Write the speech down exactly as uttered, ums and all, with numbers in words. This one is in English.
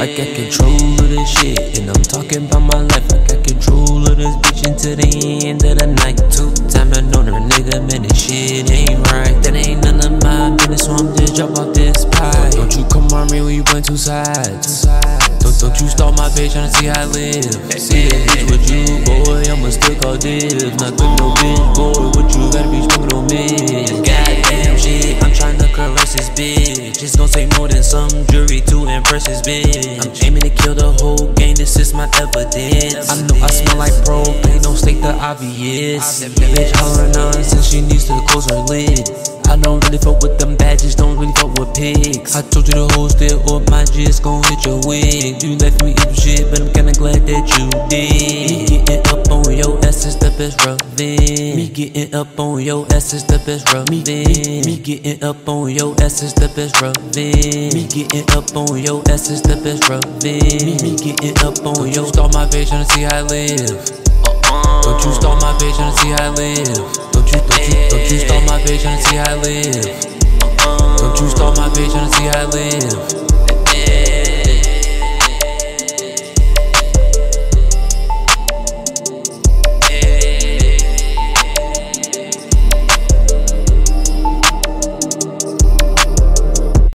I got control of this shit, and I'm talking about my life. I got control of this bitch until the end of the night. Two time I know her nigga, man, this shit ain't right. That ain't none of my business, so I'm just drop off this pie. Don't you come on me when you went two sides. Don't, don't you start my page tryna see how I live. See that bitch with you, boy, I'ma still call div. Not good no bitch, boy, what you gotta be smoking on me. Goddamn shit, I'm tryna caress this bitch. It's gon' take more than some jury to impress this bitch. I'm aiming to kill the whole game, this is my evidence. I know I smell like propane, don't state the obvious. That bitch hollering on since she needs to close her lid. I don't really fuck with them badges, don't really fuck with pigs. I told you to hold still or my just gon' hit your wig. You left me up shit, but I'm kinda glad that you did. Me getting up on your ass is the best rubbing. Me getting up on your ass is the best rubbing. Me getting up on your ass is the best rubbing. Me getting up on your ass is the best rubbing. Me getting up on your. Start my page tryna see how I live. Don't you start my page tryna see how I live. Don't you, don't you, don't you start my page tryna see how I live. Don't you start my page tryna see how I live.